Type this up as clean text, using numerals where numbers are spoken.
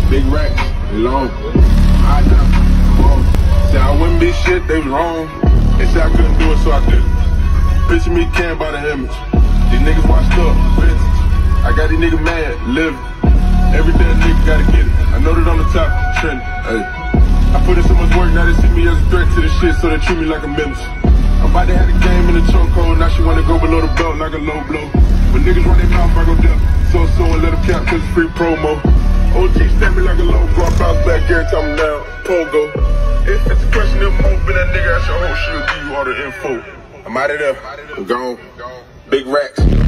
Big racks, they long. I know, come on. Say I wouldn't be shit, they was wrong. They said I couldn't do it, so I did it. Picture me can by the image. These niggas washed up, vintage. I got these niggas mad, living. Every day a nigga gotta get it. I know that I'm the top, trending. Hey. I put in so much work, now they see me as a threat to the shit, so they treat me like a menace. I'm about to have the game in the trunk hole, now she wanna go below the belt like a low blow. When niggas run their mouth, I go down. So and let them cap cause it's free promo. OG stab me like a low blow, bounce back every time I'm down. Pogo. If it's a question of open that nigga, that's your whole shit, give you all the info. I'm out of there, I'm gone. Big racks.